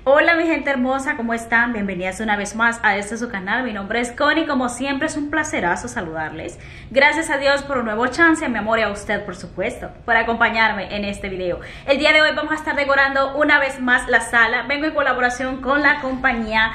Hola mi gente hermosa, ¿cómo están? Bienvenidas una vez más a este su canal. Mi nombre es Connie, como siempre es un placerazo saludarles. Gracias a Dios por un nuevo chance, a mi amor y a usted por supuesto, por acompañarme en este video. El día de hoy vamos a estar decorando una vez más la sala. Vengo en colaboración con la compañía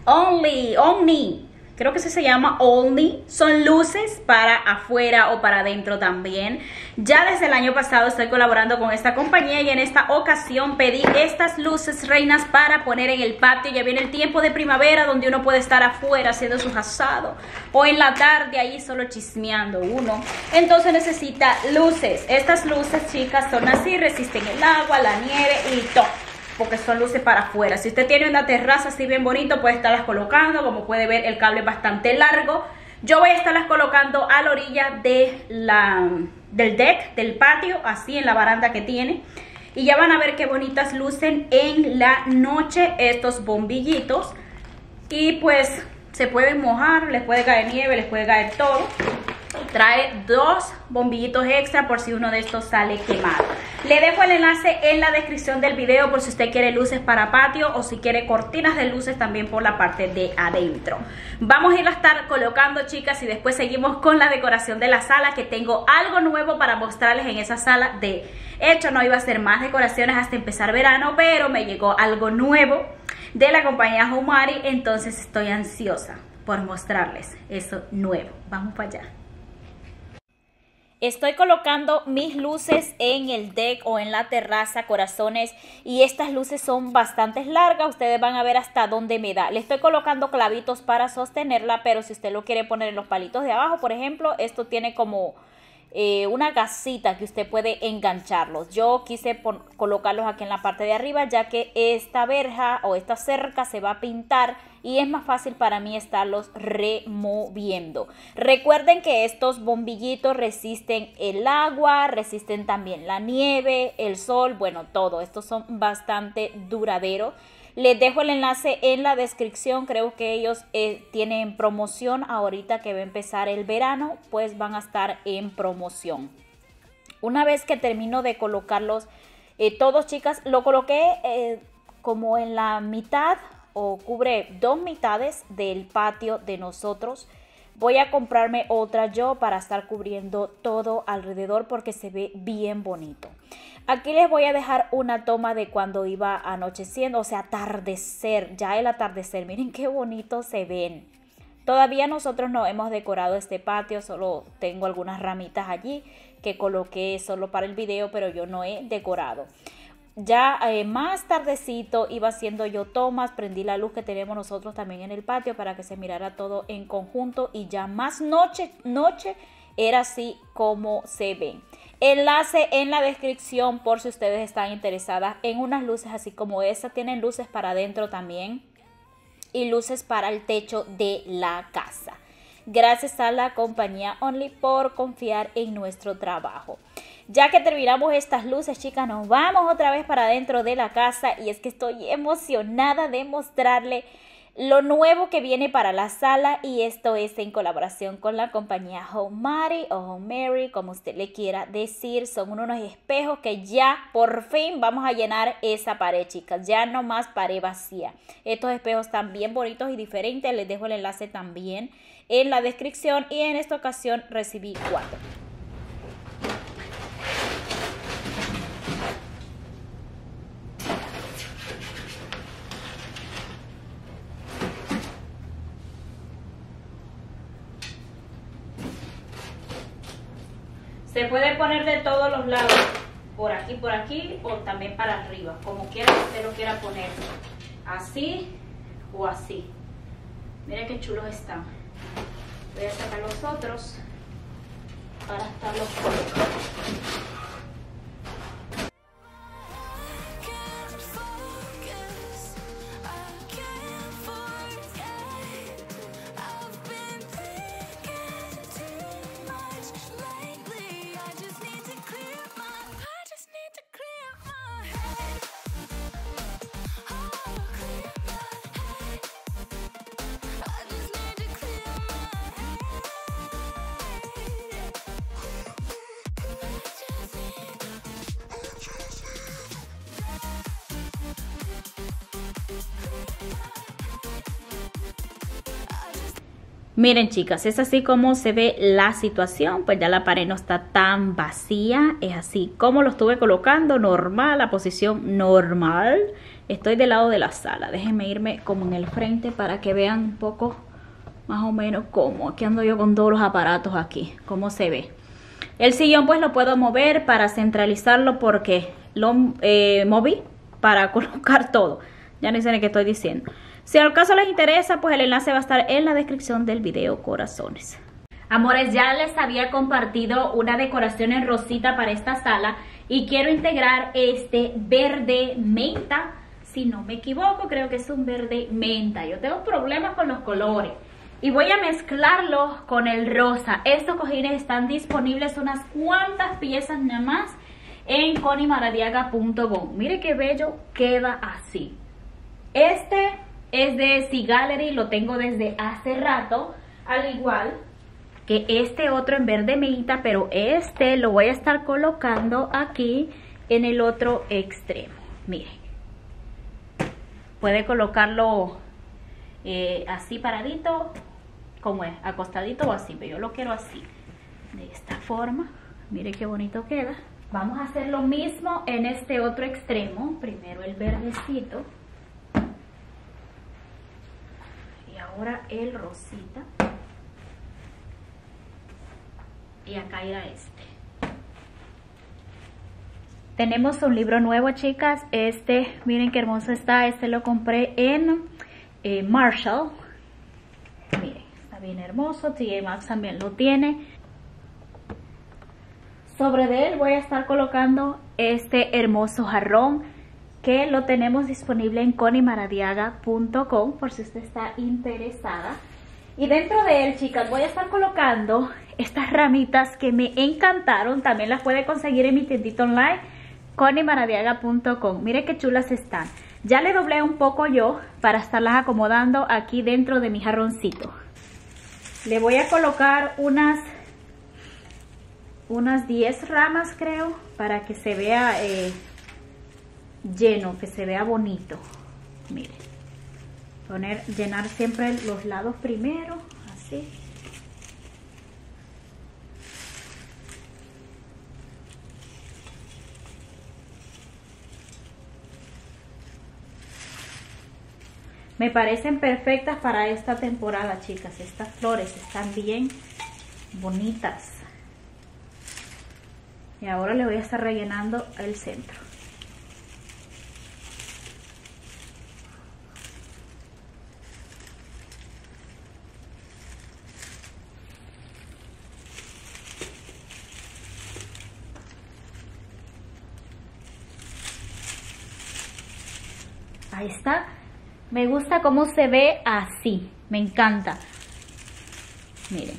Omni. Creo que se llama Omni. Son luces para afuera o para adentro también. Ya desde el año pasado estoy colaborando con esta compañía y en esta ocasión pedí estas luces reinas para poner en el patio. Ya viene el tiempo de primavera donde uno puede estar afuera haciendo sus asados o en la tarde ahí solo chismeando uno. Entonces necesita luces. Estas luces, chicas, son así, resisten el agua, la nieve y todo, porque son luces para afuera. Si usted tiene una terraza así bien bonito, puede estarlas colocando. Como puede ver, el cable es bastante largo. Yo voy a estarlas colocando a la orilla de del deck, del patio, así en la baranda que tiene. Y ya van a ver qué bonitas lucen en la noche estos bombillitos. Y pues se pueden mojar, les puede caer nieve, les puede caer todo. Trae dos bombillitos extra por si uno de estos sale quemado. Le dejo el enlace en la descripción del video por si usted quiere luces para patio o si quiere cortinas de luces también por la parte de adentro. Vamos a ir a estar colocando, chicas, y después seguimos con la decoración de la sala, que tengo algo nuevo para mostrarles en esa sala. De hecho, no iba a hacer más decoraciones hasta empezar verano, pero me llegó algo nuevo de la compañía Homari, entonces estoy ansiosa por mostrarles eso nuevo. Vamos para allá. Estoy colocando mis luces en el deck o en la terraza, corazones, y estas luces son bastante largas. Ustedes van a ver hasta dónde me da. Le estoy colocando clavitos para sostenerla, pero si usted lo quiere poner en los palitos de abajo, por ejemplo, esto tiene como una gasita que usted puede engancharlos. Yo quise colocarlos aquí en la parte de arriba, ya que esta verja o esta cerca se va a pintar y es más fácil para mí estarlos removiendo. Recuerden que estos bombillitos resisten el agua, resisten también la nieve, el sol, bueno, todo. Estos son bastante duraderos. Les dejo el enlace en la descripción. Creo que ellos tienen promoción ahorita que va a empezar el verano, pues van a estar en promoción. Una vez que termino de colocarlos todos, chicas, lo coloqué como en la mitad o cubre dos mitades del patio de nosotros. Voy a comprarme otra yo para estar cubriendo todo alrededor porque se ve bien bonito. Aquí les voy a dejar una toma de cuando iba anocheciendo, o sea, atardecer, ya el atardecer. Miren qué bonito se ven. Todavía nosotros no hemos decorado este patio, solo tengo algunas ramitas allí que coloqué solo para el video, pero yo no he decorado. Ya más tardecito iba haciendo yo tomas, prendí la luz que tenemos nosotros también en el patio para que se mirara todo en conjunto, y ya más noche era así como se ven. Enlace en la descripción por si ustedes están interesadas en unas luces así como esta. Tienen luces para adentro también y luces para el techo de la casa. Gracias a la compañía Only por confiar en nuestro trabajo. Ya que terminamos estas luces, chicas, nos vamos otra vez para adentro de la casa, y es que estoy emocionada de mostrarle lo nuevo que viene para la sala, y esto es en colaboración con la compañía Homari o Homari, como usted le quiera decir. Son unos espejos que ya por fin vamos a llenar esa pared, chicas. Ya no más pared vacía. Estos espejos están bien bonitos y diferentes. Les dejo el enlace también en la descripción, y en esta ocasión recibí 4. Se puede poner de todos los lados, por aquí o también para arriba, como quiera que usted lo quiera poner, así o así. Miren qué chulos están. Voy a sacar los otros para estarlos colocando. Miren chicas, es así como se ve la situación, pues ya la pared no está tan vacía, es así como lo estuve colocando, normal, la posición normal. Estoy del lado de la sala, déjenme irme como en el frente para que vean un poco más o menos cómo. Aquí ando yo con todos los aparatos aquí, cómo se ve. El sillón pues lo puedo mover para centralizarlo porque lo moví para colocar todo. Ya no sé ni qué estoy diciendo. Si al caso les interesa, pues el enlace va a estar en la descripción del video, corazones. Amores, ya les había compartido una decoración en rosita para esta sala y quiero integrar este verde menta. Si no me equivoco, creo que es un verde menta. Yo tengo problemas con los colores. Y voy a mezclarlo con el rosa. Estos cojines están disponibles unas cuantas piezas nada más en conimaradiaga.com. Mire qué bello queda así. Este es de Sea Gallery, lo tengo desde hace rato, al igual que este otro en verde menta, pero este lo voy a estar colocando aquí en el otro extremo. Miren, puede colocarlo así paradito, como es, acostadito o así, pero yo lo quiero así, de esta forma. Miren qué bonito queda. Vamos a hacer lo mismo en este otro extremo. Primero el verdecito y ahora el rosita, y acá irá este. Tenemos un libro nuevo, chicas. Este, miren qué hermoso está. Este lo compré en Marshall. Miren, está bien hermoso. TJ Maxx también lo tiene. Sobre de él voy a estar colocando este hermoso jarrón que lo tenemos disponible en conimaradiaga.com por si usted está interesada. Y dentro de él, chicas, voy a estar colocando estas ramitas que me encantaron. También las puede conseguir en mi tiendita online, conimaradiaga.com. Mire qué chulas están. Ya le doblé un poco yo para estarlas acomodando aquí dentro de mi jarroncito. Le voy a colocar unas 10 ramas, creo, para que se vea lleno, que se vea bonito. Miren, llenar siempre los lados primero, así. Me parecen perfectas para esta temporada, chicas. Estas flores están bien bonitas. Y ahora le voy a estar rellenando el centro. Ahí está. Me gusta cómo se ve así. Me encanta. Miren.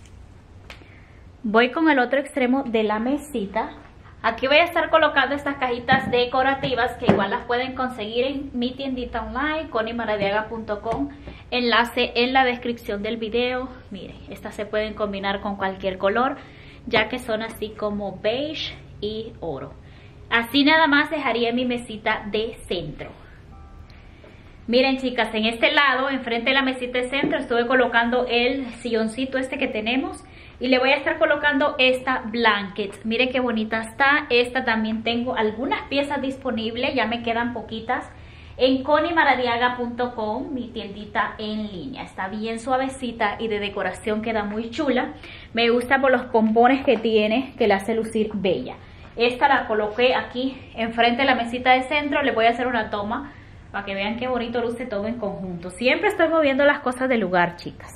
Voy con el otro extremo de la mesita. Aquí voy a estar colocando estas cajitas decorativas que igual las pueden conseguir en mi tiendita online, conimaradiaga.com. Enlace en la descripción del video. Miren, estas se pueden combinar con cualquier color, ya que son así como beige y oro. Así nada más dejaría mi mesita de centro. Miren, chicas, en este lado, enfrente de la mesita de centro, estuve colocando el silloncito este que tenemos. Y le voy a estar colocando esta blanket. Miren qué bonita está. Esta también tengo algunas piezas disponibles. Ya me quedan poquitas. En conimaradiaga.com, mi tiendita en línea. Está bien suavecita y de decoración queda muy chula. Me gusta por los pompones que tiene, que la hace lucir bella. Esta la coloqué aquí enfrente de la mesita de centro. Le voy a hacer una toma para que vean qué bonito luce todo en conjunto. Siempre estoy moviendo las cosas del lugar, chicas.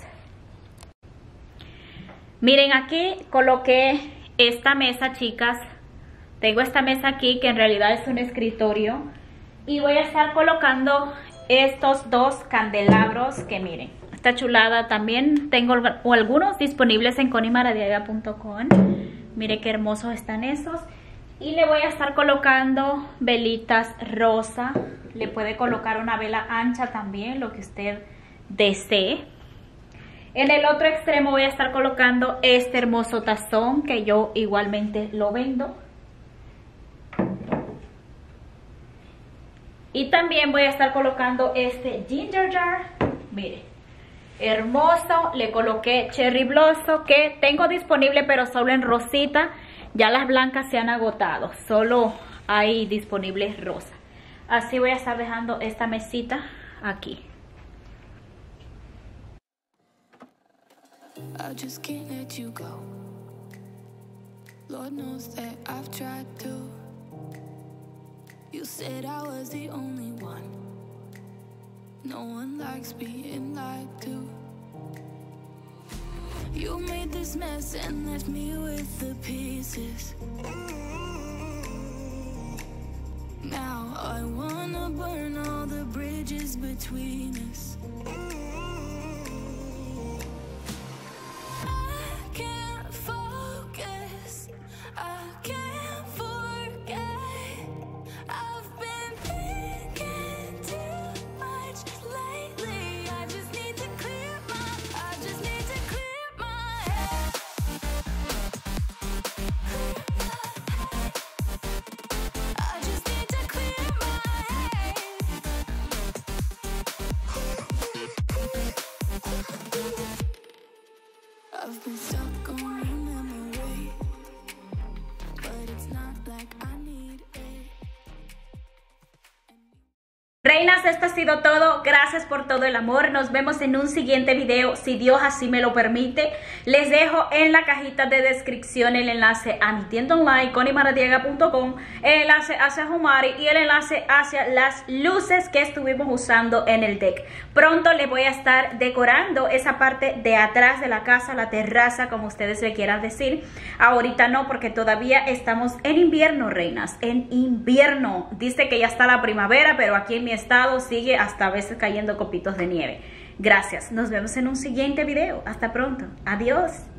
Miren, aquí coloqué esta mesa, chicas. Tengo esta mesa aquí que en realidad es un escritorio. Y voy a estar colocando estos dos candelabros que miren. Esta chulada también tengo algunos disponibles en conimaradiaga.com. Miren qué hermosos están esos. Y le voy a estar colocando velitas rosa. Le puede colocar una vela ancha también, lo que usted desee. En el otro extremo voy a estar colocando este hermoso tazón que yo igualmente lo vendo. Y también voy a estar colocando este ginger jar. Miren, hermoso. Le coloqué Cherry Blossom, que tengo disponible pero solo en rosita. Ya las blancas se han agotado, solo hay disponibles rosa. Así voy a estar dejando esta mesita aquí. I just can't let you go. Lord knows that I've tried to. You said I was the only one. No one likes being lied to. You made this mess and left me with the pieces. Now I wanna burn all the bridges between us. I can't focus, I can't forget. I've been thinking too much lately. I just need to clear my head. I just need to clear my head. I've been stuck on your memory, but it's not like I need it. Reinas, esto ha sido todo. Gracias por todo el amor. Nos vemos en un siguiente video, si Dios así me lo permite. Les dejo en la cajita de descripción el enlace a mi tienda online, conimaradiaga.com, el enlace hacia Humari y el enlace hacia las luces que estuvimos usando en el deck. Pronto les voy a estar decorando esa parte de atrás de la casa, la terraza, como ustedes le quieran decir. Ahorita no, porque todavía estamos en invierno, reinas, en invierno. Dice que ya está la primavera, pero aquí en mi estado sigue hasta a veces cayendo copitos de nieve. Gracias, nos vemos en un siguiente video. Hasta pronto, adiós.